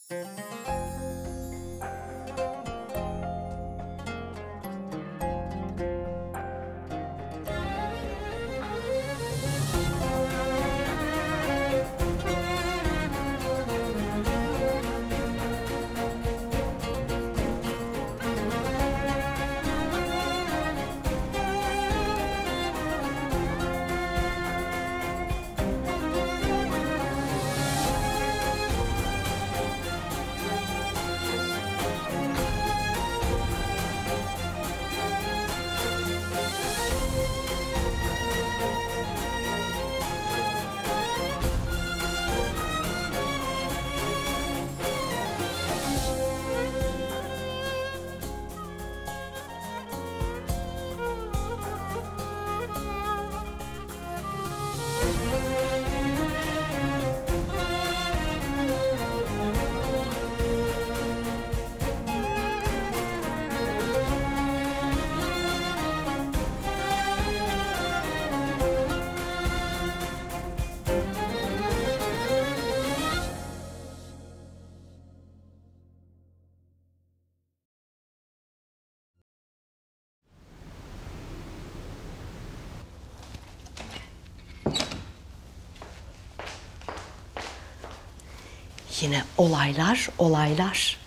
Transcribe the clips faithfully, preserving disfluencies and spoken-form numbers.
Yine olaylar, olaylar.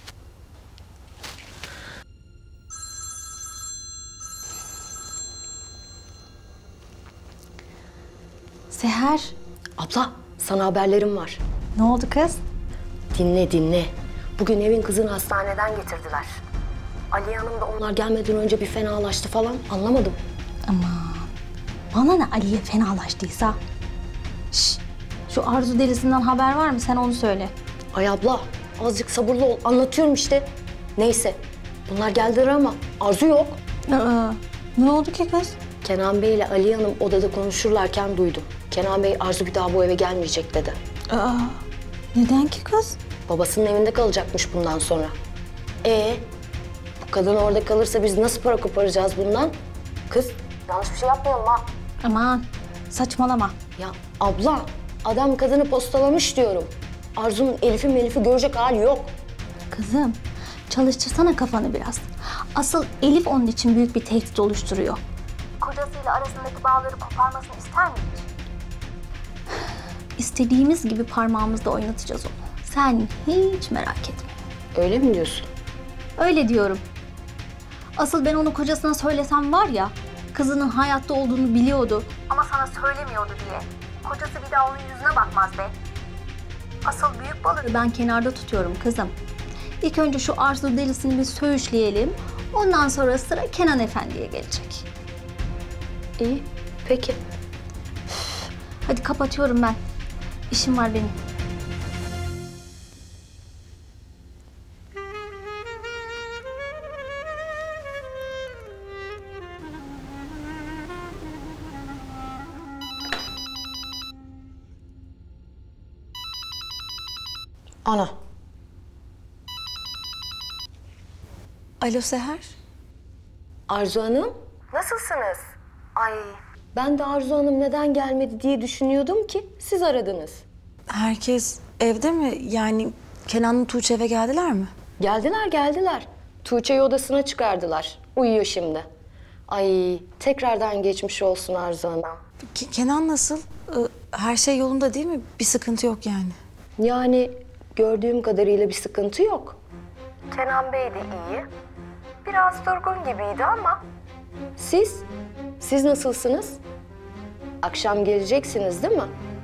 Seher. Abla, sana haberlerim var. Ne oldu kız? Dinle, dinle. Bugün evin kızını hastaneden getirdiler. Aliye Hanım da onlar gelmeden önce bir fenalaştı falan. Anlamadım. Aman. Bana ne Aliye fenalaştıysa. Şş, şu Arzu delisinden haber var mı? Sen onu söyle. Ay abla, azıcık sabırlı ol. Anlatıyorum işte. Neyse, bunlar geldiler ama Arzu yok. Aa, ne oldu ki kız? Kenan Bey ile Aliye Hanım odada konuşurlarken duydum. Kenan Bey, Arzu bir daha bu eve gelmeyecek dedi. Aa, neden ki kız? Babasının evinde kalacakmış bundan sonra. Ee, bu kadın orada kalırsa biz nasıl para koparacağız bundan? Kız, yanlış bir şey yapmayalım ha. Aman, saçmalama. Ya abla, adam kadını postalamış diyorum. Arzu'nun Elif'i Melif'i görecek hali yok. Kızım, çalıştırsana kafanı biraz. Asıl Elif onun için büyük bir tehdit oluşturuyor. Kocasıyla arasındaki bağları koparmasını ister mi hiç? İstediğimiz gibi parmağımızda oynatacağız onu. Sen hiç merak etme. Öyle mi diyorsun? Öyle diyorum. Asıl ben onu kocasına söylesem var ya, kızının hayatta olduğunu biliyordu. Ama sana söylemiyordu diye. Kocası bir daha onun yüzüne bakmaz be. Asıl büyük balığı ben kenarda tutuyorum kızım. İlk önce şu Arzu delisini bir söğüşleyelim. Ondan sonra sıra Kenan Efendi'ye gelecek. İyi, peki. Üf, hadi kapatıyorum ben. İşim var benim. Ana. Alo Seher. Arzu Hanım. Nasılsınız? Ay, ben de Arzu Hanım neden gelmedi diye düşünüyordum ki siz aradınız. Herkes evde mi? Yani Kenan'la Tuğçe eve geldiler mi? Geldiler, geldiler. Tuğçe'yi odasına çıkardılar. Uyuyor şimdi. Ay, tekrardan geçmiş olsun Arzu Hanım. Ke- Kenan nasıl? Ee, Her şey yolunda değil mi? Bir sıkıntı yok yani. Yani gördüğüm kadarıyla bir sıkıntı yok. Kenan Bey de iyi. Biraz durgun gibiydi ama. Siz? Siz nasılsınız? Akşam geleceksiniz değil mi?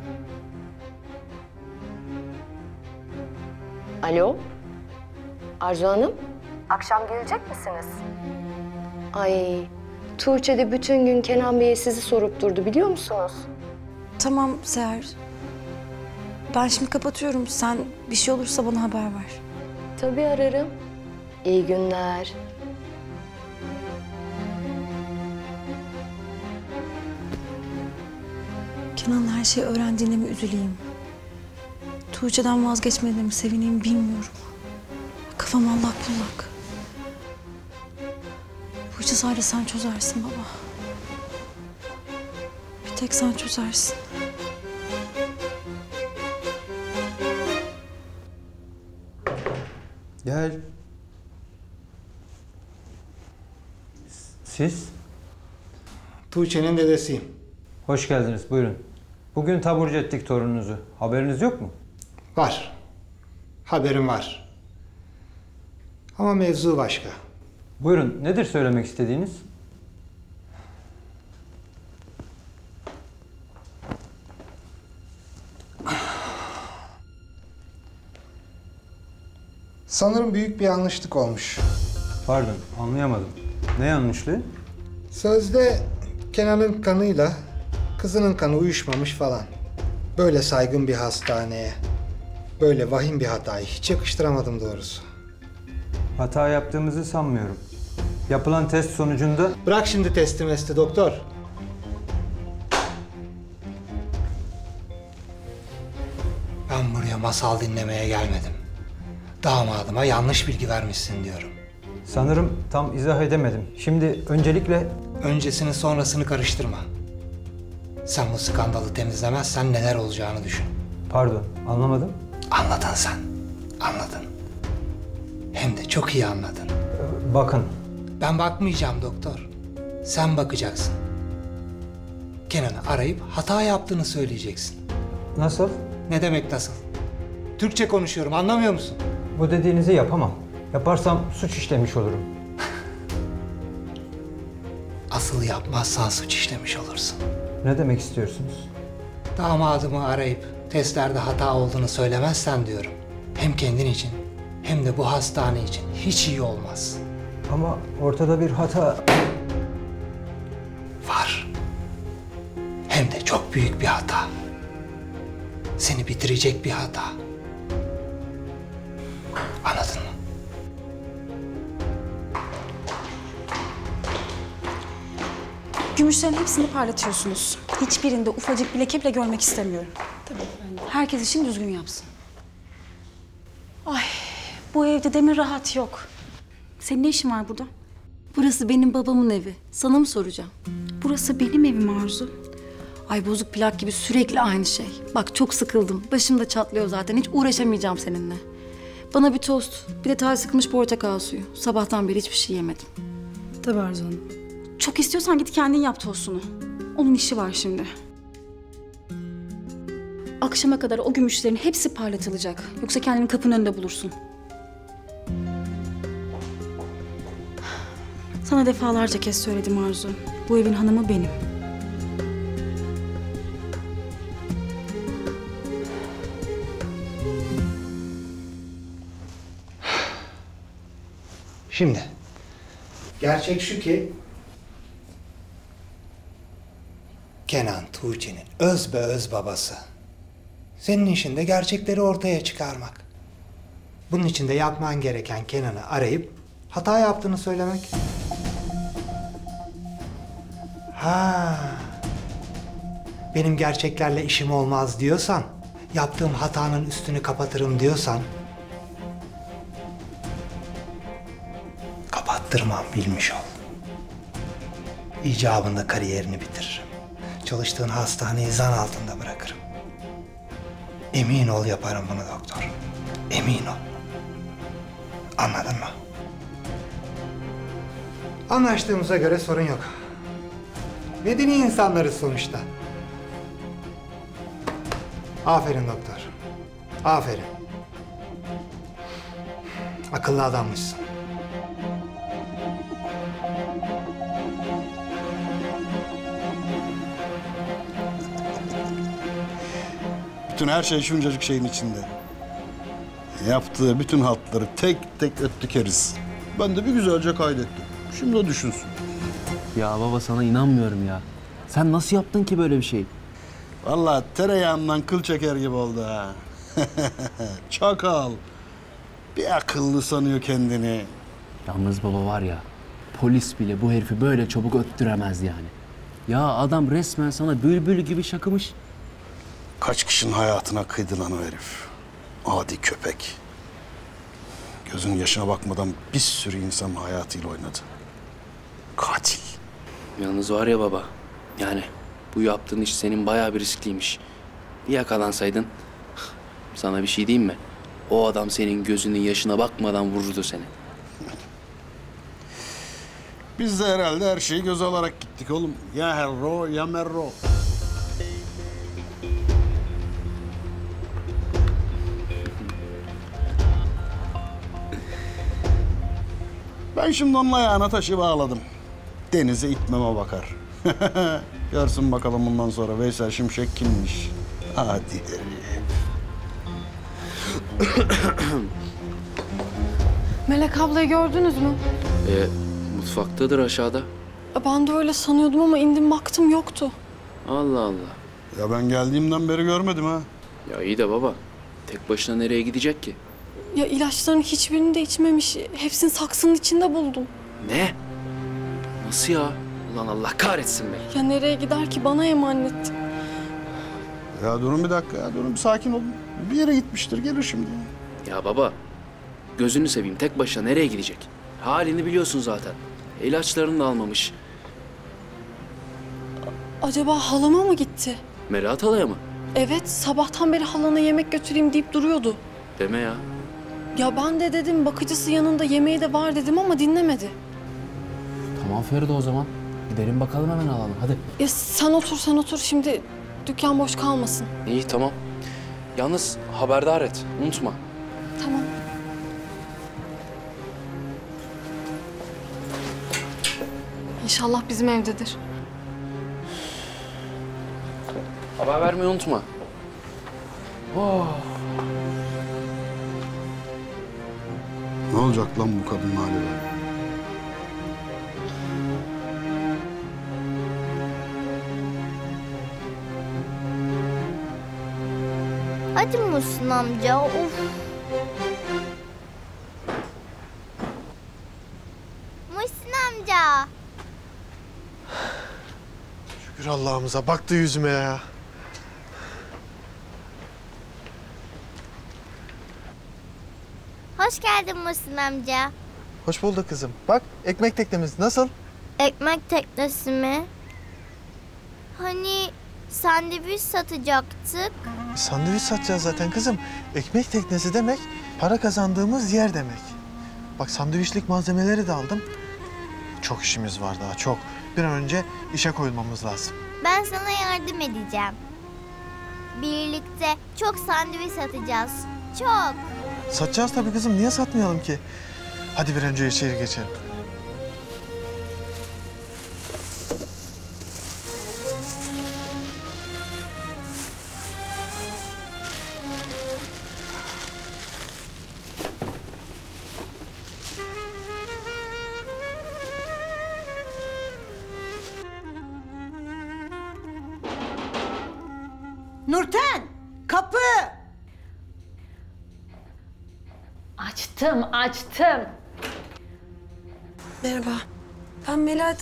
Alo? Arzu Hanım? Akşam gelecek misiniz? Ay, Tuğçe de bütün gün Kenan Bey'e sizi sorup durdu biliyor musunuz? Tamam Seher. Ben şimdi kapatıyorum. Sen bir şey olursa bana haber ver. Tabii ararım. İyi günler. Kenan her şeyi öğrendiğinde mi üzüleyim? Tuğçe'den vazgeçmediğine mi sevineyim bilmiyorum. Kafam allak bullak. Bu işi sadece sen çözersin baba. Bir tek sen çözersin. Gel. Siz? Tuğçe'nin dedesiyim. Hoş geldiniz, buyurun. Bugün taburcu ettik torununuzu. Haberiniz yok mu? Var. Haberim var. Ama mevzu başka. Buyurun, nedir söylemek istediğiniz? Sanırım büyük bir yanlışlık olmuş. Pardon, anlayamadım. Ne yanlışlığı? Sözde Kenan'ın kanıyla kızının kanı uyuşmamış falan. Böyle saygın bir hastaneye, böyle vahim bir hatayı hiç yakıştıramadım doğrusu. Hata yaptığımızı sanmıyorum. Yapılan test sonucunda... Bırak şimdi testi mesti doktor. Ben buraya masal dinlemeye gelmedim. Damadıma yanlış bilgi vermişsin diyorum. Sanırım tam izah edemedim. Şimdi öncelikle... Öncesini sonrasını karıştırma. Sen bu skandalı temizlemezsen neler olacağını düşün. Pardon, anlamadım. Anladın sen. Anladın. Hem de çok iyi anladın. Ee, Bakın, Ben bakmayacağım doktor. Sen bakacaksın. Kenan'ı arayıp hata yaptığını söyleyeceksin. nasıl? Ne demek nasıl? Türkçe konuşuyorum, anlamıyor musun? Bu dediğinizi yapamam. Yaparsam suç işlemiş olurum. Asıl yapmazsan suç işlemiş olursun. Ne demek istiyorsunuz? Damadımı arayıp testlerde hata olduğunu söylemezsen diyorum. Hem kendin için hem de bu hastane için hiç iyi olmaz. Ama ortada bir hata... Var. Hem de çok büyük bir hata. Seni bitirecek bir hata. Anladın mı? Gümüşlerin hepsini parlatıyorsunuz. Hiçbirinde ufacık bir leke bile görmek istemiyorum. Tabii efendim. Herkes işini düzgün yapsın. Ay, bu evde demir rahat yok. Senin ne işin var burada? Burası benim babamın evi. Sana mı soracağım? Burası benim evim Arzu. Ay bozuk plak gibi sürekli aynı şey. Bak çok sıkıldım. Başım da çatlıyor zaten. Hiç uğraşamayacağım seninle. Bana bir tost, bir de taze sıkılmış portakal suyu. Sabahtan beri hiçbir şey yemedim. Tabii Arzu Hanım. Çok istiyorsan git kendin yap tostunu. Onun işi var şimdi. Akşama kadar o gümüşlerin hepsi parlatılacak. Yoksa kendini kapının önünde bulursun. Sana defalarca kez söyledim Arzu. Bu evin hanımı benim. Şimdi, gerçek şu ki... Kenan Tuğçe'nin öz be öz babası. Senin işin de gerçekleri ortaya çıkarmak. Bunun için de yapman gereken Kenan'ı arayıp hata yaptığını söylemek. Ha. Benim gerçeklerle işim olmaz diyorsan, yaptığım hatanın üstünü kapatırım diyorsan, kapattırmam, bilmiş ol. İcabında kariyerini bitiririm. Çalıştığın hastaneyi zan altında bırakırım. Emin ol yaparım bunu doktor. Emin ol. Anladın mı? Anlaştığımıza göre sorun yok. Medeni insanlarız sonuçta. Aferin doktor. Aferin. Akıllı adammışsın. Bütün her şey şuncacık şeyin içinde. Yaptığı bütün hatları tek tek öttü keriz. Ben de bir güzelce kaydettim. Şimdi o düşünsün. Ya baba sana inanmıyorum ya. Sen nasıl yaptın ki böyle bir şey? Vallahi tereyağından kıl çeker gibi oldu ha. Çakal. Bir akıllı sanıyor kendini. Yalnız baba var ya, polis bile bu herifi böyle çabuk öttüremez yani. Ya adam resmen sana bülbül gibi şakımış. Kaç kişinin hayatına kıydı lan o herif. Adi köpek. Gözünün yaşına bakmadan bir sürü insanın hayatıyla oynadı. Katil. Yalnız var ya baba, yani bu yaptığın iş senin bayağı bir riskliymiş. Bir yakalansaydın, sana bir şey diyeyim mi? O adam senin gözünün yaşına bakmadan vururdu seni. Biz de herhalde her şeyi göze alarak gittik oğlum. Ya herro ya merro. Ben şimdi onun ayağına taşı bağladım. Denize itmeme bakar. Görsün bakalım bundan sonra Veysel Şimşek kimmiş. Hadi herif. Melek ablayı gördünüz mü? E, mutfaktadır aşağıda. Ben de öyle sanıyordum ama indim baktım yoktu. Allah Allah. Ya ben geldiğimden beri görmedim ha. Ya iyi de baba. Tek başına nereye gidecek ki? Ya ilaçların hiçbirini de içmemiş. Hepsini saksının içinde buldum. Ne? Nasıl ya? Ulan Allah kahretsin be. Ya nereye gider ki, bana emanet. Ya durun bir dakika ya, durun bir sakin olun. Bir yere gitmiştir, gelir şimdi. Ya baba, gözünü seveyim, tek başına nereye gidecek? Halini biliyorsun zaten. İlaçlarını da almamış. Acaba halama mı gitti? Melahat halaya mı? Evet, sabahtan beri halana yemek götüreyim deyip duruyordu. Deme ya. Ya ben de dedim, bakıcısı yanında, yemeği de var dedim ama dinlemedi. Tamam Feride o zaman. Gidelim bakalım, hemen alalım hadi. Ya sen otur, sen otur şimdi. Dükkan boş kalmasın. İyi tamam. Yalnız haberdar et, unutma. Tamam. İnşallah bizim evdedir. Haber vermeyi unutma. Oh. Ne olacak lan bu kadının hali böyle? Hadi Muhsin amca, of. Muhsin amca. Şükür Allah'ımıza, baktı yüzüme ya. Hoş geldin Muhsin amca. Hoş bulduk kızım. Bak, ekmek teknemiz nasıl? Ekmek teknesi mi? Hani sandviç satacaktık. Sandviç satacağız zaten kızım. Ekmek teknesi demek, para kazandığımız yer demek. Bak, sandviçlik malzemeleri de aldım. Çok işimiz var daha, çok. Bir an önce işe koyulmamız lazım. Ben sana yardım edeceğim. Birlikte çok sandviç satacağız. Çok. Satacağız tabii kızım, niye satmayalım ki? Hadi bir önce içeri geçelim. Nurten, kapı! Açtım, açtım. Merhaba. Ben Melahat.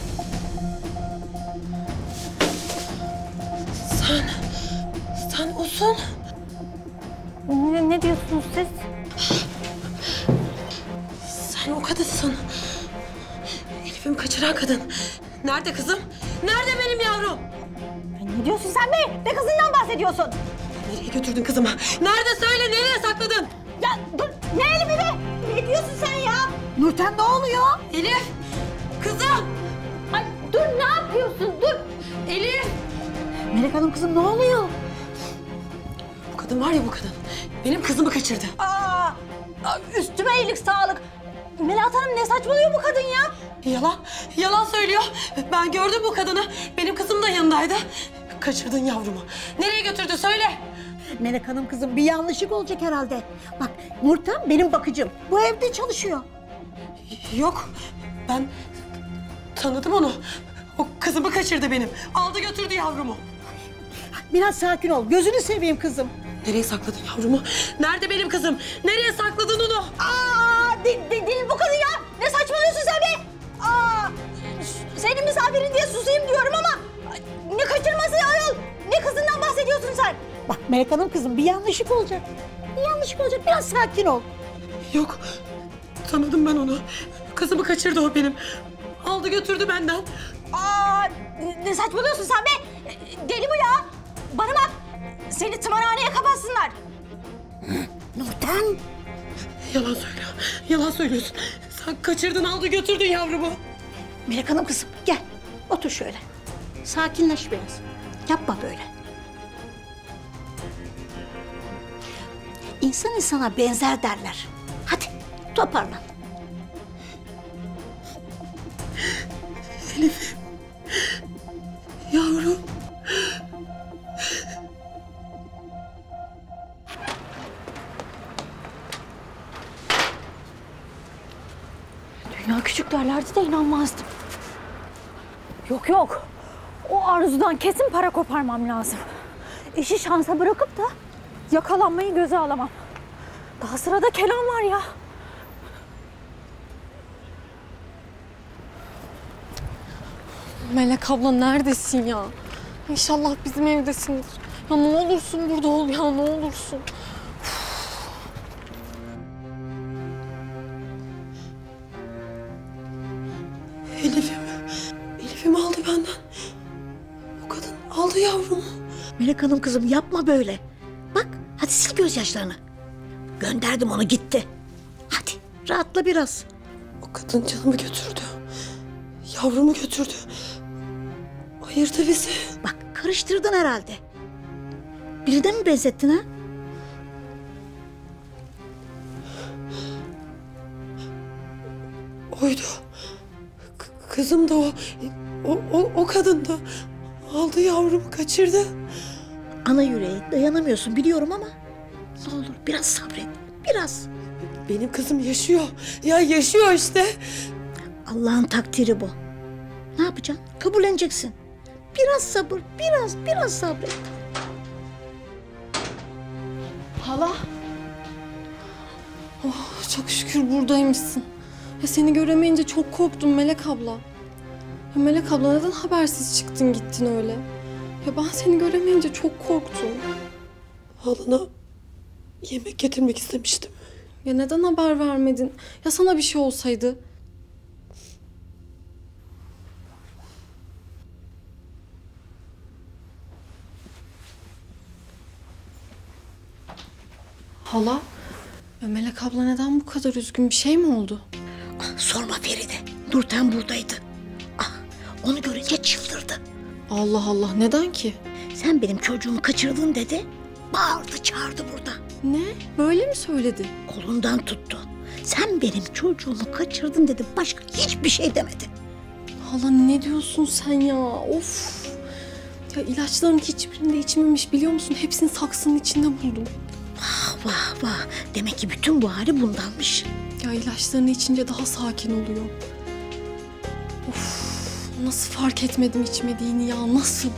Sen... Sen osun. Ne, ne diyorsunuz siz? Sen o kadınsın. Elif'imi kaçıran kadın. Nerede kızım? Nerede benim yavrum? Ne diyorsun sen be? Ne kızından bahsediyorsun? Nereye götürdün kızımı? Nerede söyle, nereye sakladın? Ya dur, ne Elif'i be? Ne diyorsun sen ya? Nurten ne oluyor? Elif! Kızım! Ay dur, ne yapıyorsun? Dur. Elif! Melek Hanım kızım, ne oluyor? Bu kadın var ya, bu kadın. Benim kızımı kaçırdı. Aa, üstüme iyilik sağlık. Melahat Hanım, ne saçmalıyor bu kadın ya? Yalan, yalan söylüyor. Ben gördüm bu kadını. Benim kızım da yanındaydı. Kaçırdın yavrumu. Nereye götürdü söyle. Melek Hanım kızım, bir yanlışlık olacak herhalde. Bak, Nurten benim bakıcım. Bu evde çalışıyor. Yok, ben tanıdım onu. O kızımı kaçırdı benim. Aldı götürdü yavrumu. Biraz sakin ol. Gözünü seveyim kızım. Nereye sakladın yavrumu? Nerede benim kızım? Nereye sakladın onu? Aa, de, de, değil bu kadın ya. Ne saçmalıyorsun sen be? Aa, senin misafirin diye susayım diyorum ama ne kaçırması ayol? Ne kızından bahsediyorsun sen? Bak Melek Hanım kızım, bir yanlışlık olacak. Bir yanlışlık olacak. Biraz sakin ol. Yok, tanıdım ben onu. Kızımı kaçırdı o benim. Aldı götürdü benden. Aa, ne saçmalıyorsun sen be? Deli bu ya. Bana bak, seni tımarhaneye kapatsınlar. Nurten. Yalan söyle. Yalan söylüyorsun. Sen kaçırdın, aldı götürdün yavrumu. Melek Hanım kızım gel. Otur şöyle. Sakinleş biraz. Yapma böyle. İnsan insana benzer derler. Hadi toparlan. Elif'im. Yavrum. Dünya küçük derlerdi de inanmazdım. Yok yok. O Arzu'dan kesin para koparmam lazım. İşi şansa bırakıp da yakalanmayı göze alamam. Daha sırada Kenan var ya. Melek abla neredesin ya? İnşallah bizim evdesindir. Ya ne olursun burada ol ya, ne olursun. Elif'im. Elif'im aldı benden. O kadın aldı yavrumu. Melek Hanım kızım yapma böyle. Bak hadi sil gözyaşlarını. Gönderdim onu gitti. Hadi rahatla biraz. O kadın canımı götürdü. Yavrumu götürdü. Ayırdı bizi. Bak karıştırdın herhalde. Birine mi benzettin ha? Oydu. K- kızım da o. O, o, o kadın da. Aldı yavrumu, kaçırdı. Ana yüreği dayanamıyorsun biliyorum ama ne olur biraz sabret. Biraz. Benim kızım yaşıyor. Ya yaşıyor işte. Allah'ın takdiri bu. Ne yapacaksın? Kabulleneceksin. Biraz sabır, biraz, biraz sabret. Hala. Oh, çok şükür buradaymışsın. Ya seni göremeyince çok korktum Melek abla. Ya Melek abla neden habersiz çıktın gittin öyle? Ya ben seni göremeyince çok korktum. Halana yemek getirmek istemiştim. Ya neden haber vermedin? Ya sana bir şey olsaydı? Hala, ya Melek abla neden bu kadar üzgün? Bir şey mi oldu? Ah, sorma Feride. Nurten buradaydı. Ah, onu görünce çıldırdı. Allah Allah, neden ki? Sen benim çocuğumu kaçırdın dedi. Bağırdı çağırdı burada. Ne? Böyle mi söyledi? Kolundan tuttu. Sen benim çocuğumu kaçırdın dedi. Başka hiçbir şey demedi. Hala ne diyorsun sen ya? Of! Ya ilaçların hiçbirini de içmemiş biliyor musun? Hepsini saksının içinde buldum. Vah vah vah. Demek ki bütün bu hali bundanmış. Ya ilaçlarını içince daha sakin oluyor. Of! Nasıl fark etmedim içmediğini ya? Nasıl?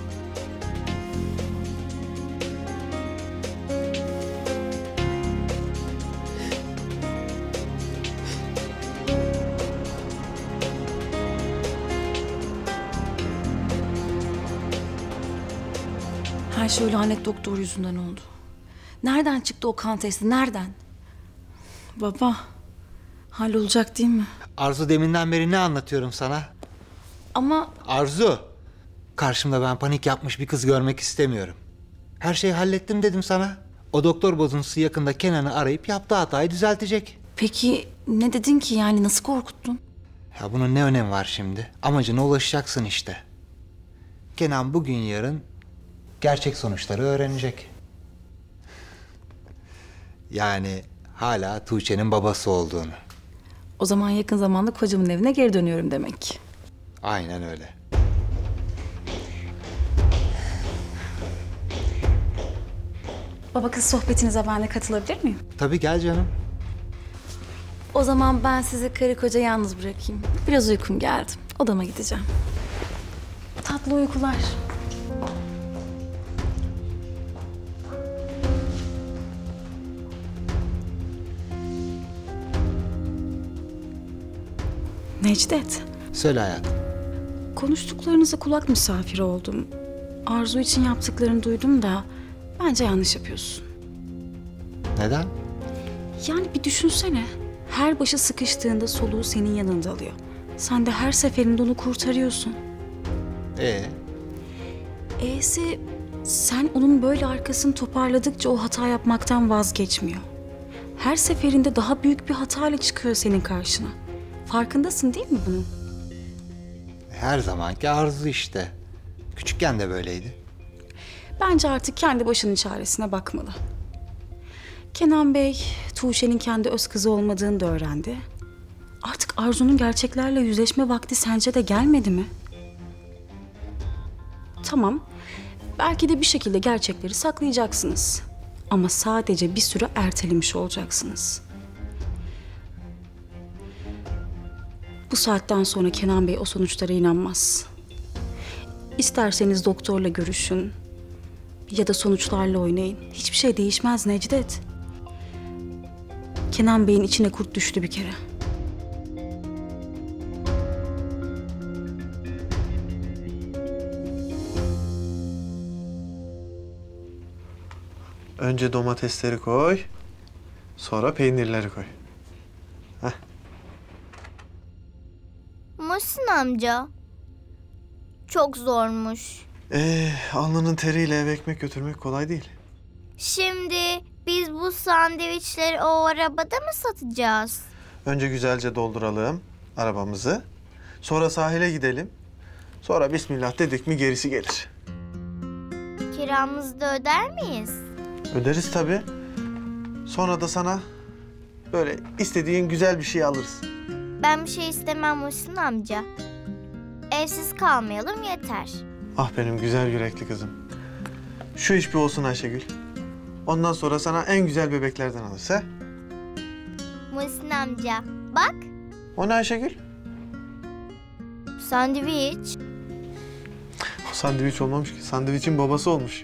Her şey o lanet doktor yüzünden oldu. Nereden çıktı o kan testi? Nereden? Baba, hallolacak değil mi? Arzu deminden beri ne anlatıyorum sana? Ama Arzu, karşımda ben panik yapmış bir kız görmek istemiyorum. Her şeyi hallettim dedim sana. O doktor bozuntusu yakında Kenan'ı arayıp yaptığı hatayı düzeltecek. peki ne dedin ki yani nasıl korkuttun? Ya bunun ne önemi var şimdi? Amacına ulaşacaksın işte. Kenan bugün yarın gerçek sonuçları öğrenecek. Yani hala Tuğçe'nin babası olduğunu. O zaman yakın zamanda kocamın evine geri dönüyorum demek ki. Aynen öyle. Baba kız sohbetinize ben de katılabilir miyim? Tabii gel canım. O zaman ben sizi karı koca yalnız bırakayım. Biraz uykum geldi. Odama gideceğim. Tatlı uykular. Necdet, Söyle hayatım. konuştuklarınıza kulak misafiri oldum. Arzu için yaptıklarını duydum da bence yanlış yapıyorsun. Neden? Yani bir düşünsene. Her başı sıkıştığında soluğu senin yanında alıyor. Sen de her seferinde onu kurtarıyorsun. Ee, E'si sen onun böyle arkasını toparladıkça o hata yapmaktan vazgeçmiyor. her seferinde daha büyük bir hatayla çıkıyor senin karşına. Farkındasın değil mi bunun? Her zamanki Arzu işte. Küçükken de böyleydi. Bence artık kendi başının çaresine bakmalı. Kenan Bey, Tuğçe'nin kendi öz kızı olmadığını da öğrendi. Artık Arzu'nun gerçeklerle yüzleşme vakti sence de gelmedi mi? Tamam, belki de bir şekilde gerçekleri saklayacaksınız. Ama sadece bir süre ertelemiş olacaksınız. Bu saatten sonra Kenan Bey o sonuçlara inanmaz. İsterseniz doktorla görüşün ya da sonuçlarla oynayın. Hiçbir şey değişmez Necdet. Kenan Bey'in içine kurt düştü bir kere. Önce domatesleri koy. Sonra peynirleri koy. Heh. Muhsin amca. Çok zormuş. Ee, alnının teriyle eve ekmek götürmek kolay değil. Şimdi biz bu sandviçleri o arabada mı satacağız? Önce güzelce dolduralım arabamızı. Sonra sahile gidelim. Sonra bismillah dedik mi gerisi gelir. Kiramızı da öder miyiz? Öderiz tabii. Sonra da sana böyle istediğin güzel bir şey alırız. Ben bir şey istemem Muhsin amca. Evsiz kalmayalım yeter. Ah benim güzel yürekli kızım. Şu iş bir olsun Ayşegül. Ondan sonra sana en güzel bebeklerden alırız ha? Muhsin amca bak. O ne Ayşegül? Sandviç. O sandviç olmamış ki. Sandviçin babası olmuş.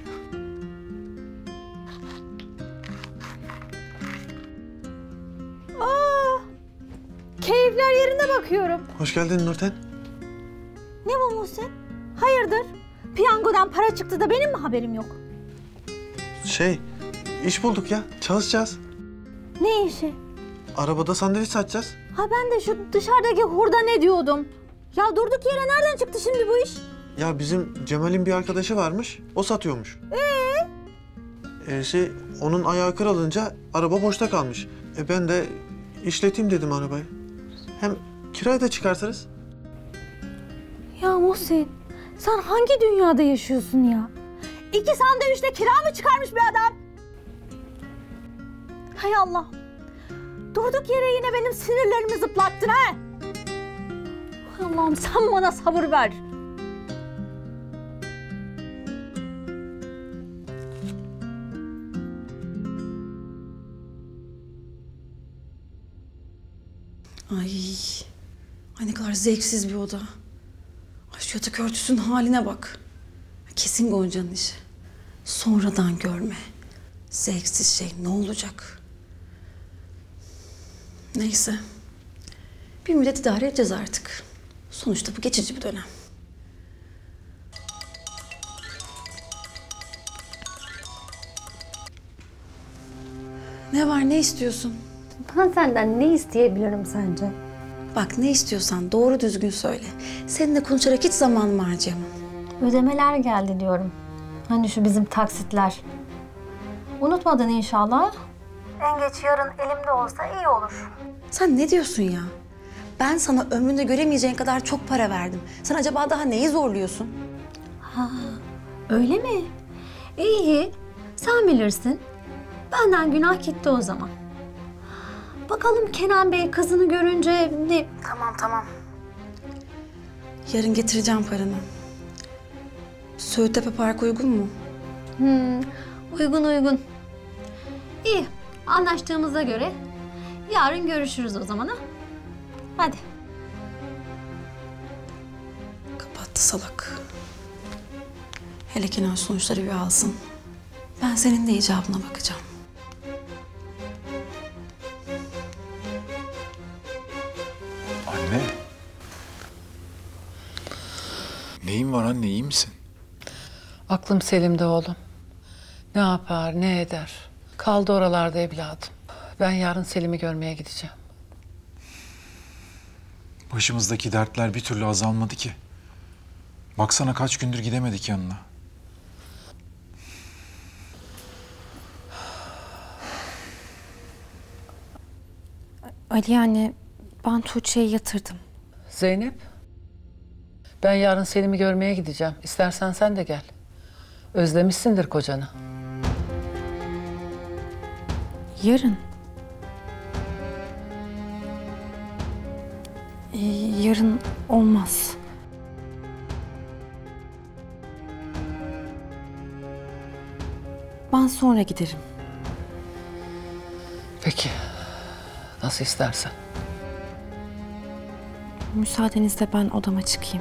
Aa, keyifler yerine bakıyorum. Hoş geldin Nurten. Ne bu Muhsin? Hayırdır? Piyangodan para çıktı da benim mi haberim yok? Şey, iş bulduk ya. Çalışacağız. Ne işi? Arabada sandviç satacağız. Ha ben de şu dışarıdaki hurda ne diyordum? Ya durduk yere nereden çıktı şimdi bu iş? Ya bizim Cemal'in bir arkadaşı varmış. O satıyormuş. Ee? Ee, şey, onun ayağı kırılınca araba boşta kalmış. E ben de işleteyim dedim arabayı. Hem kirayı da çıkartırız. Ya Muhsin, sen hangi dünyada yaşıyorsun ya? İki sandviçle kira mı çıkarmış bir adam? Hay Allah. Durduk yere yine benim sinirlerimi zıplattın ha. Hay Allah'ım sen bana sabır ver. Ay, ay ne kadar zevksiz bir oda. Ay şu yatak örtüsünün haline bak. Kesin Gonca'nın işi. Sonradan görme. Zevksiz şey ne olacak? Neyse. Bir müddet idare edeceğiz artık. Sonuçta bu geçici bir dönem. Ne var, ne istiyorsun? Ben senden ne isteyebilirim sence? Bak ne istiyorsan doğru düzgün söyle. Seninle konuşarak hiç zamanımı harcayamam. Ödemeler geldi diyorum. Hani şu bizim taksitler. Unutmadın inşallah. En geç yarın elimde olsa iyi olur. Sen ne diyorsun ya? Ben sana ömründe göremeyeceğin kadar çok para verdim. Sen acaba daha neyi zorluyorsun? Ha, öyle mi? İyi, sen bilirsin. Benden günah gitti o zaman. Bakalım Kenan Bey kızını görünce ne... Tamam tamam. Yarın getireceğim paranı. Söğüttepe Park uygun mu? Hmm, uygun uygun. İyi, anlaştığımıza göre yarın görüşürüz o zaman ha. Hadi. Kapattı salak. Hele Kenan sonuçları bir alsın. Ben senin de icabına bakacağım. Anne. Neyin var anne, iyi misin? Aklım Selim'de oğlum. Ne yapar, ne eder? Kaldı oralarda evladım. Ben yarın Selim'i görmeye gideceğim. Başımızdaki dertler bir türlü azalmadı ki. Baksana kaç gündür gidemedik yanına. Ali anne, ben Tuğçe'yi yatırdım. Zeynep, ben yarın Selim'i görmeye gideceğim. İstersen sen de gel. Özlemişsindir kocanı. Yarın? Ee, yarın olmaz. Ben sonra giderim. Peki, nasıl istersen. Müsaadenizle ben odama çıkayım.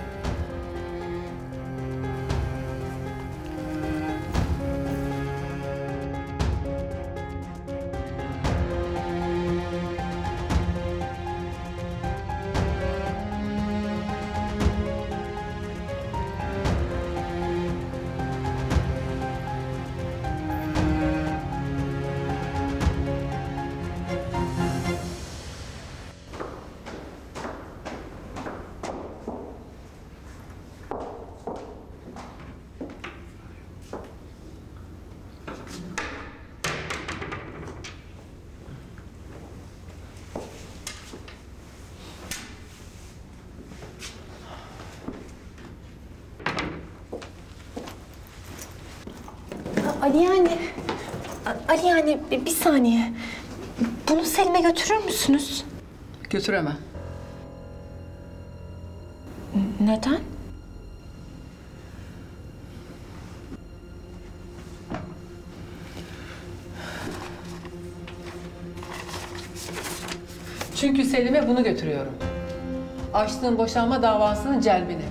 Ali yani, Ali yani bir saniye. Bunu Selim'e götürür müsünüz? Götüremem. Neden? Çünkü Selim'e bunu götürüyorum. Açtığın boşanma davasının celbini.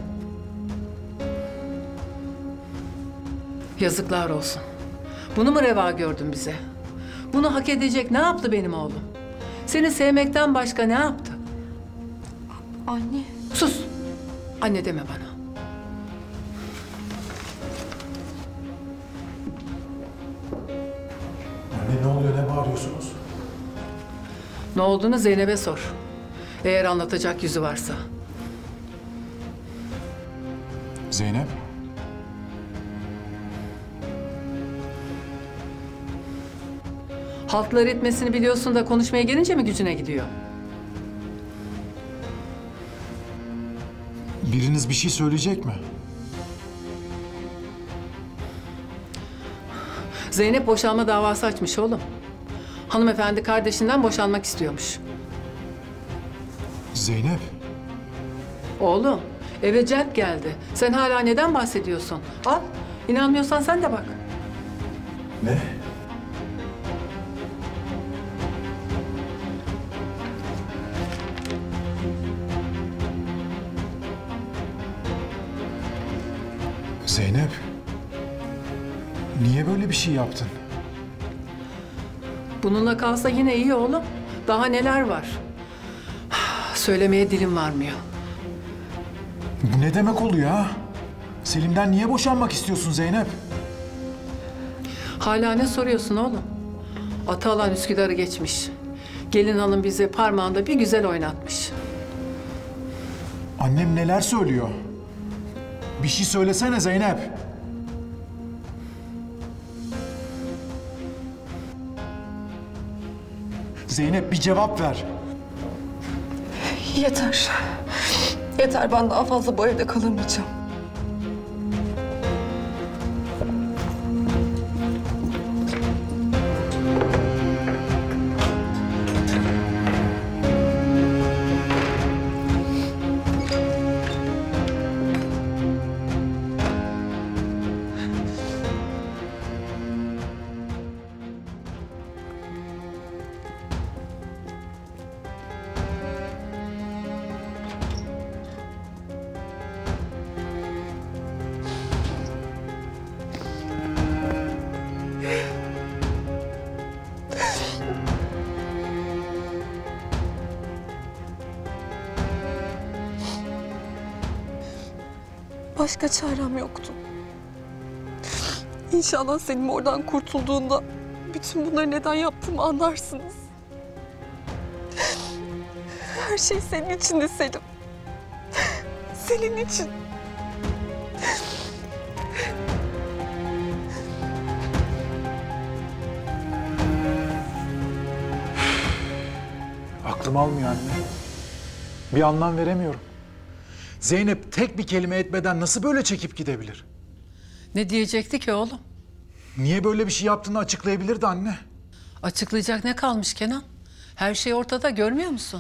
Yazıklar olsun. Bunu mu reva gördün bize? Bunu hak edecek ne yaptı benim oğlum? Seni sevmekten başka ne yaptı? Anne. Sus! Anne deme bana. Anne ne oluyor, ne bağırıyorsunuz? Ne olduğunu Zeynep'e sor. Eğer anlatacak yüzü varsa. Zeynep? Haltlar etmesini biliyorsun da konuşmaya gelince mi gücüne gidiyor? Biriniz bir şey söyleyecek mi? Zeynep boşanma davası açmış oğlum. Hanımefendi kardeşinden boşanmak istiyormuş. Zeynep? Oğlum, eve celp geldi. Sen hala neden bahsediyorsun? Al, inanmıyorsan sen de bak. Ne? Zeynep, niye böyle bir şey yaptın? Bununla kalsa yine iyi oğlum. Daha neler var? Söylemeye dilim varmıyor. Bu ne demek oluyor ha? Selim'den niye boşanmak istiyorsun Zeynep? Hala ne soruyorsun oğlum? Atalan Üsküdar'ı geçmiş. Gelin hanım bizi parmağında bir güzel oynatmış. Annem neler söylüyor? Bir şey söylesene Zeynep. Zeynep bir cevap ver. Yeter. Yeter, ben daha fazla bu evde kalamayacağım. Başka çarem yoktu. İnşallah Selim oradan kurtulduğunda bütün bunları neden yaptığımı anlarsınız. Her şey senin içindi Selim. Senin için. Aklım almıyor anne. Bir anlam veremiyorum. Zeynep tek bir kelime etmeden nasıl böyle çekip gidebilir? Ne diyecekti ki oğlum? Niye böyle bir şey yaptığını açıklayabilirdi anne. Açıklayacak ne kalmış Kenan? Her şey ortada, görmüyor musun?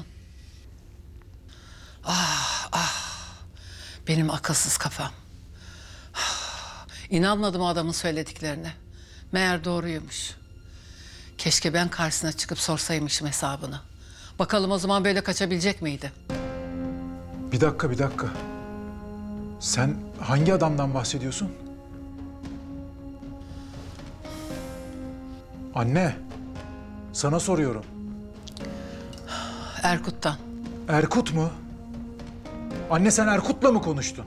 Ah ah. Benim akılsız kafam. Ah, İnanmadım o adamın söylediklerine. Meğer doğruymuş. Keşke ben karşısına çıkıp sorsaymışım hesabını. Bakalım o zaman böyle kaçabilecek miydi? Bir dakika, bir dakika. Sen hangi adamdan bahsediyorsun? Anne, sana soruyorum. Erkut'tan. Erkut mu? Anne sen Erkut'la mı konuştun?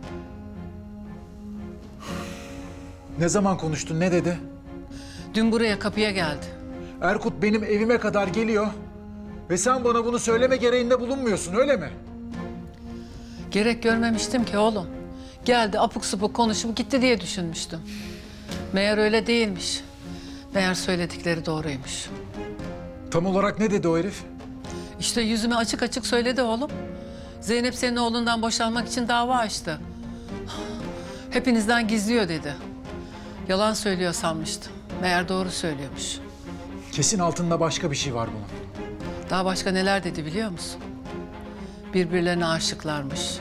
Ne zaman konuştun, ne dedi? Dün buraya kapıya geldi. Erkut benim evime kadar geliyor ve sen bana bunu söyleme gereğinde bulunmuyorsun, öyle mi? Gerek görmemiştim ki oğlum. Geldi apuk sapuk konuşup gitti diye düşünmüştüm. Meğer öyle değilmiş. Meğer söyledikleri doğruymuş. Tam olarak ne dedi o herif? İşte yüzüme açık açık söyledi oğlum. Zeynep senin oğlundan boşanmak için dava açtı. Hepinizden gizliyor dedi. Yalan söylüyor sanmıştım. Meğer doğru söylüyormuş. Kesin altında başka bir şey var bunun. Daha başka neler dedi biliyor musun? Birbirlerine aşıklarmış.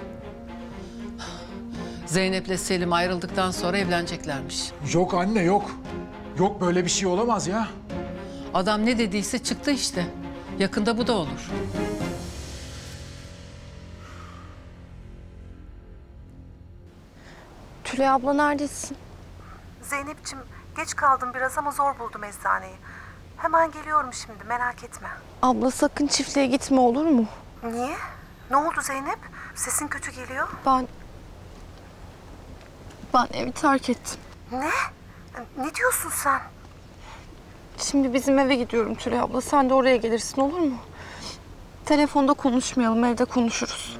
Zeynep'le Selim ayrıldıktan sonra evleneceklermiş. Yok anne, yok. Yok, böyle bir şey olamaz ya. Adam ne dediyse çıktı işte. Yakında bu da olur. Tülay abla neredesin? Zeynep'ciğim geç kaldım biraz ama zor buldum eczaneyi. Hemen geliyorum şimdi, merak etme. Abla sakın çiftliğe gitme, olur mu? Niye? Ne oldu Zeynep? Sesin kötü geliyor. Ben... Ben evi terk ettim. Ne? Ne diyorsun sen? Şimdi bizim eve gidiyorum Tülay abla. Sen de oraya gelirsin, olur mu? Telefonda konuşmayalım, evde konuşuruz.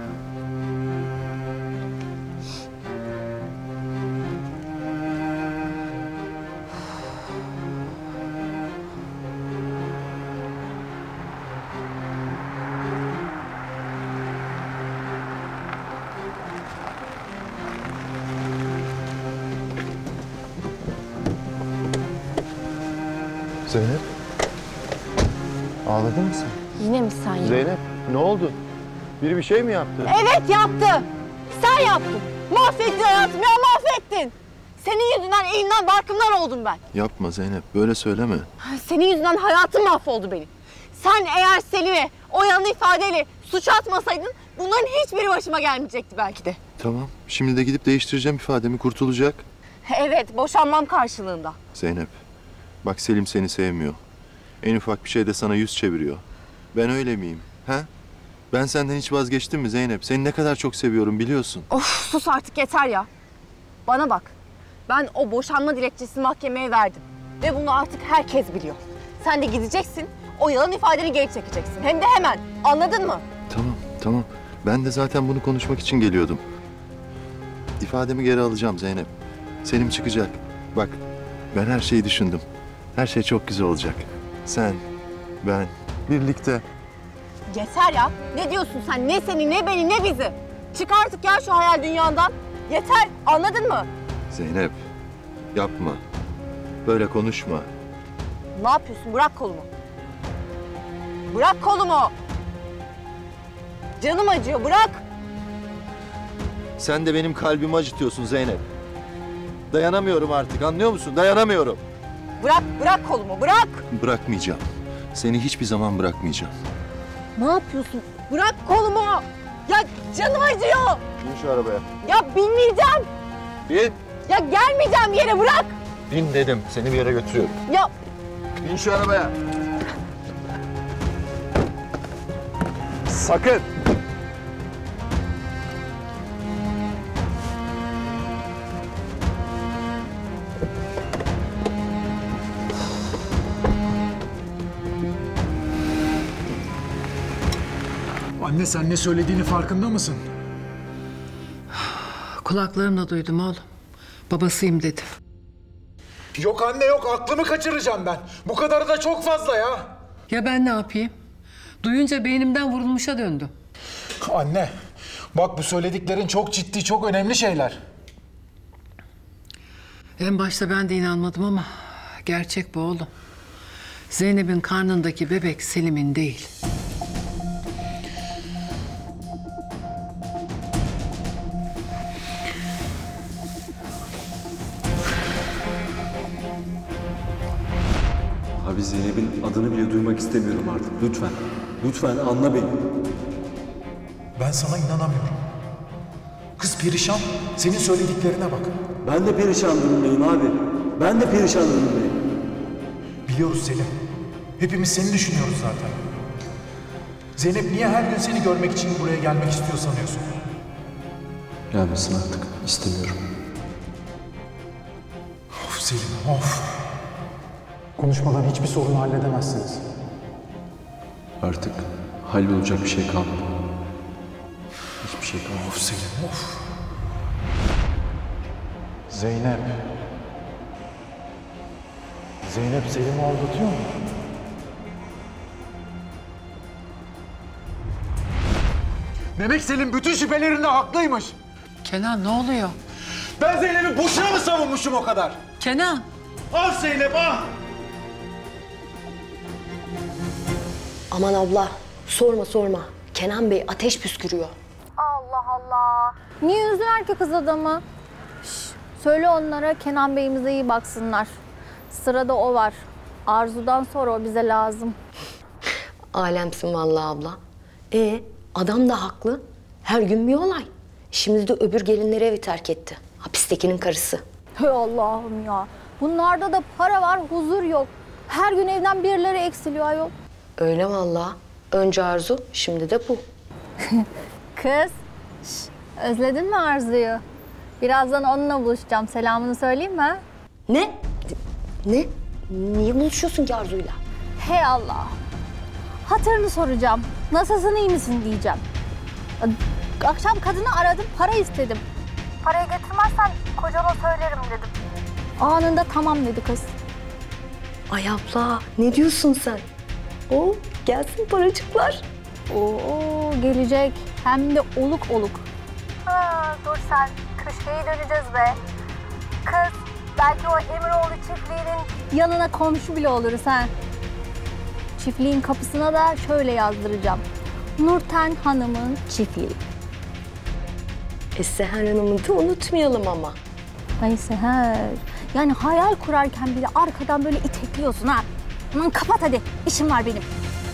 Zeynep. Ağladın mı sen? Yine mi sen ya? Zeynep ne oldu? Biri bir şey mi yaptı? Evet yaptı. Sen yaptın. Mahvettin hayatımı ya, mahvettin. Senin yüzünden elimden barkımdan oldum ben. Yapma Zeynep, böyle söyleme. Senin yüzünden hayatım mahvoldu benim. Sen eğer Selim'e o yalan ifadeyle suç atmasaydın bunların hiçbiri başıma gelmeyecekti belki de. Tamam, şimdi de gidip değiştireceğim ifademi, kurtulacak. Evet, boşanmam karşılığında. Zeynep, bak Selim seni sevmiyor. En ufak bir şeyde sana yüz çeviriyor. Ben öyle miyim? Ha? Ben senden hiç vazgeçtim mi Zeynep? Seni ne kadar çok seviyorum biliyorsun. Of, sus artık yeter ya. Bana bak, ben o boşanma dilekçesini mahkemeye verdim. Ve bunu artık herkes biliyor. Sen de gideceksin, o yalan ifadeni geri çekeceksin. Hem de hemen, anladın mı? Tamam, tamam. Ben de zaten bunu konuşmak için geliyordum. İfademi geri alacağım Zeynep. Selim çıkacak. Bak, ben her şeyi düşündüm. Her şey çok güzel olacak. Sen, ben, birlikte. Yeter ya. Ne diyorsun sen? Ne seni, ne beni, ne bizi. Çık artık ya şu hayal dünyandan. Yeter, anladın mı? Zeynep, yapma. Böyle konuşma. Ne yapıyorsun? Bırak kolumu. Bırak kolumu. Canım acıyor, bırak. Sen de benim kalbimi acıtıyorsun Zeynep. Dayanamıyorum artık, anlıyor musun? Dayanamıyorum. Bırak, bırak kolumu, bırak. Bırakmayacağım. Seni hiçbir zaman bırakmayacağım. Ne yapıyorsun? Bırak kolumu. Ya canım acıyor. Bin şu arabaya. Ya binmeyeceğim. Bin. Ya gelmeyeceğim bir yere, bırak. Bin dedim. Seni bir yere götürüyorum. Ya. Bin şu arabaya. Sakın. Anne sen ne söylediğini farkında mısın? Kulaklarımla duydum oğlum. Babasıyım dedi. Yok anne yok, aklımı kaçıracağım ben. Bu kadarı da çok fazla ya. Ya ben ne yapayım? Duyunca beynimden vurulmuşa döndüm. Anne, bak bu söylediklerin çok ciddi, çok önemli şeyler. En başta ben de inanmadım ama gerçek bu oğlum. Zeynep'in karnındaki bebek Selim'in değil. Abi Zeynep'in adını bile duymak istemiyorum artık. Lütfen. Lütfen anla beni. Ben sana inanamıyorum. Kız perişan. Senin söylediklerine bak. Ben de perişan durumdayım abi. Ben de perişan durumdayım. Biliyoruz Selim. Hepimiz seni düşünüyoruz zaten. Zeynep niye her gün seni görmek için buraya gelmek istiyor sanıyorsun? Gelmesin artık. İstemiyorum. Of Selim, of. Konuşmadan hiçbir sorunu halledemezsiniz. Artık hallolacak bir şey kalmadı. Hiçbir şey kalmadı. Of Selim, of. Zeynep. Zeynep Selim'i aldatıyor mu? Demek Selim bütün şüphelerinde haklıymış. Kenan ne oluyor? Ben Zeynep'i boşuna mı savunmuşum o kadar? Kenan. Al Zeynep al. Aman abla, sorma sorma. Kenan Bey ateş püskürüyor. Allah Allah. Niye üzdüler ki kız adamı? Şş, söyle onlara Kenan Bey'imize iyi baksınlar. Sırada o var. Arzu'dan sonra o bize lazım. Alemsin vallahi abla. E adam da haklı. Her gün bir olay. Şimdi de öbür gelinleri evi terk etti. Hapistekinin karısı. Hey Allah'ım ya. Bunlarda da para var, huzur yok. Her gün evden birileri eksiliyor ayol. Öyle vallahi. Önce Arzu, şimdi de bu. Kız, şş, özledin mi Arzu'yu? Birazdan onunla buluşacağım. Selamını söyleyeyim mi? Ne? Ne? Niye buluşuyorsun ki Arzu'yla? Hey Allah. Hatırını soracağım. Nasılsın, iyi misin diyeceğim. Akşam kadını aradım, para istedim. Parayı getirmezsen kocama söylerim dedim. Anında tamam dedi kız. Ay abla, ne diyorsun sen? Oo, gelsin paracıklar. Oo, gelecek. Hem de oluk oluk. Ha, dur sen. Köşkeye döneceğiz be. Kız, belki o Emiroğlu çiftliğinin yanına komşu bile oluruz ha. Çiftliğin kapısına da şöyle yazdıracağım. Nurten Hanım'ın çiftliği. E Seher Hanım'ı da unutmayalım ama. Ay Seher, yani hayal kurarken bile arkadan böyle itekliyorsun ha. Aman kapat hadi, işim var benim.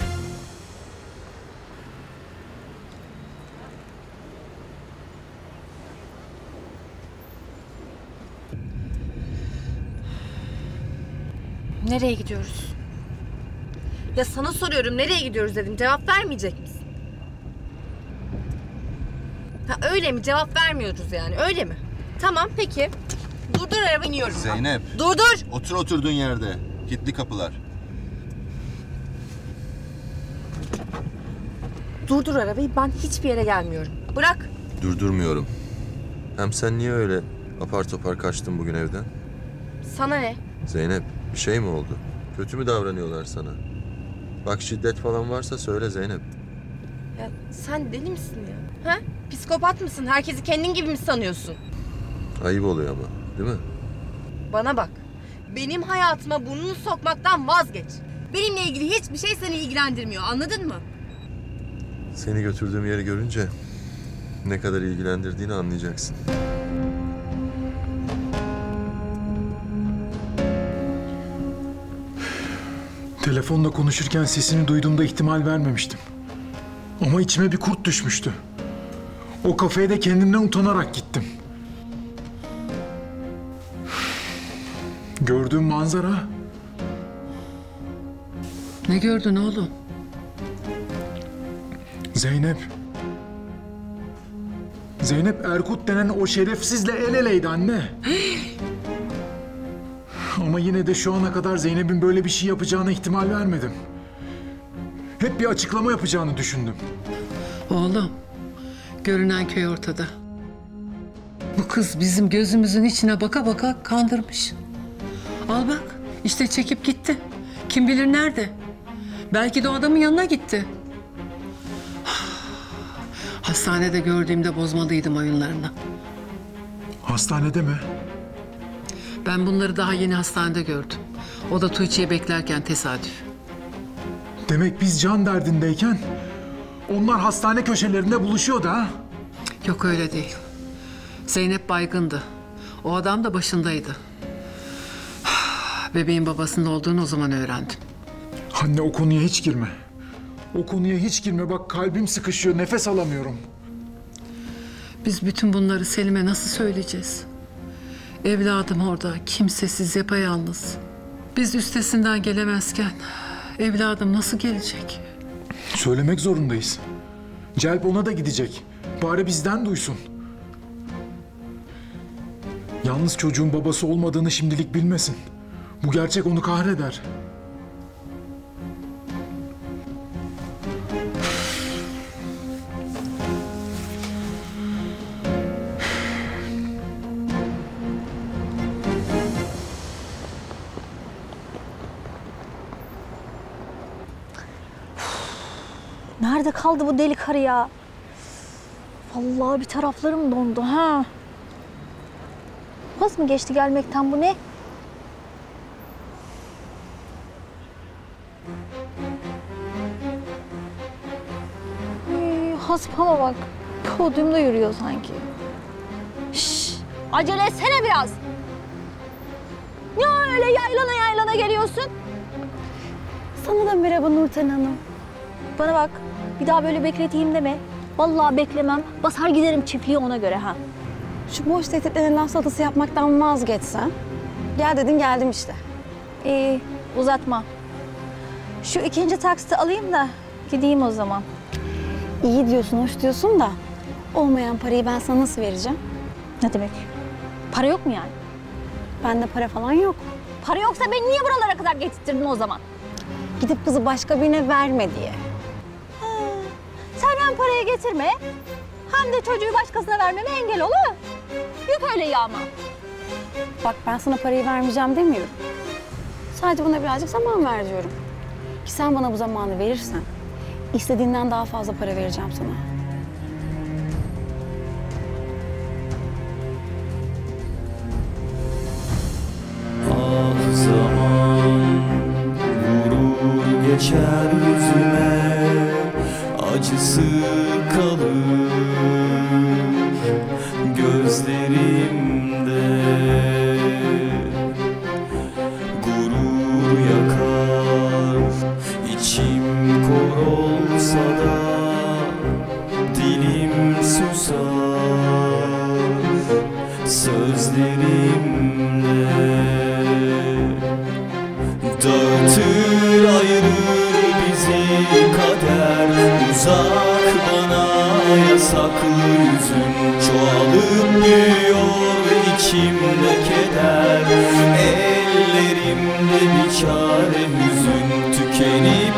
Nereye gidiyoruz? Ya sana soruyorum, nereye gidiyoruz dedim. Cevap vermeyecek misin? Ha öyle mi? Cevap vermiyoruz yani, öyle mi? Tamam, peki. Durdur araba, iniyorum. Zeynep. Durdur! Otur oturduğun yerde. Kilitli kapılar. Durdur arabayı, ben hiçbir yere gelmiyorum. Bırak. Durdurmuyorum. Hem sen niye öyle apar topar kaçtın bugün evden? Sana ne? Zeynep, bir şey mi oldu? Kötü mü davranıyorlar sana? Bak şiddet falan varsa söyle Zeynep. Ya sen deli misin ya? Ha? Psikopat mısın? Herkesi kendin gibi mi sanıyorsun? Ayıp oluyor ama, değil mi? Bana bak. Benim hayatıma burnunu sokmaktan vazgeç. Benimle ilgili hiçbir şey seni ilgilendirmiyor. Anladın mı? Seni götürdüğüm yeri görünce ne kadar ilgilendirdiğini anlayacaksın. Telefonla konuşurken sesini duyduğumda ihtimal vermemiştim. Ama içime bir kurt düşmüştü. O kafeye de kendimden utanarak gittim. Gördüğüm manzara... Ne gördün oğlum? Zeynep. Zeynep Erkut denen o şerefsizle el eleydi anne. Ama yine de şu ana kadar Zeynep'in böyle bir şey yapacağına ihtimal vermedim. Hep bir açıklama yapacağını düşündüm. Oğlum, görünen köy ortada. Bu kız bizim gözümüzün içine baka baka kandırmış. Al bak, işte çekip gitti. Kim bilir nerede? Belki de o adamın yanına gitti. Hastanede gördüğümde bozmalıydım oyunlarını. Hastanede mi? Ben bunları daha yeni hastanede gördüm. O da Tuğçe'yi beklerken tesadüf. Demek biz can derdindeyken onlar hastane köşelerinde buluşuyordu ha? Yok öyle değil. Zeynep baygındı. O adam da başındaydı. Bebeğin babasının olduğunu o zaman öğrendim. Anne o konuya hiç girme. O konuya hiç girme. Bak kalbim sıkışıyor. Nefes alamıyorum. Biz bütün bunları Selim'e nasıl söyleyeceğiz? Evladım orada, kimsesiz, yapayalnız. Biz üstesinden gelemezken evladım nasıl gelecek? Söylemek zorundayız. Celp ona da gidecek. Bari bizden duysun. Yalnız çocuğun babası olmadığını şimdilik bilmesin. Bu gerçek onu kahreder. Nerede kaldı bu deli karı ya? Vallahi bir taraflarım dondu ha. Vaz mı geçti gelmekten bu ne? Ay, haspama bak. Podyumda yürüyor sanki. Şşş, acele etsene biraz. Ya öyle yaylana yaylana geliyorsun? Sana da merhaba Nurten Hanım. Bana bak, bir daha böyle bekleteyim deme. Vallahi beklemem, basar giderim çiftliğe ona göre ha. Şu boş tehditlere laf salatası yapmaktan vazgeçsen. Gel dedin geldim işte. İyi, uzatma. Şu ikinci taksiti alayım da gideyim o zaman. İyi diyorsun, hoş diyorsun da olmayan parayı ben sana nasıl vereceğim? Ne demek? Para yok mu yani? Bende para falan yok. Para yoksa beni niye buralara kadar getirttirdin o zaman? Gidip kızı başka birine verme diye. Ha, sen hem parayı getirme, hem de çocuğu başkasına vermeme engel ol ha. Yok öyle ya ama. Bak ben sana parayı vermeyeceğim demiyorum. Sadece bana birazcık zaman ver diyorum. Ki sen bana bu zamanı verirsen, istediğinden daha fazla para vereceğim sana. Ah zaman vurur geçer yüzüme, acısı kalır gözlerimde. Gurur yakar, içim kor olsa da dilim susar sözlerimle. Dağıtır ayırır bizi kader, uzak bana yasaklı yüzün. Çoğalıp büyüyor içimde keder, ellerimde bir çare hüzün. Tükenip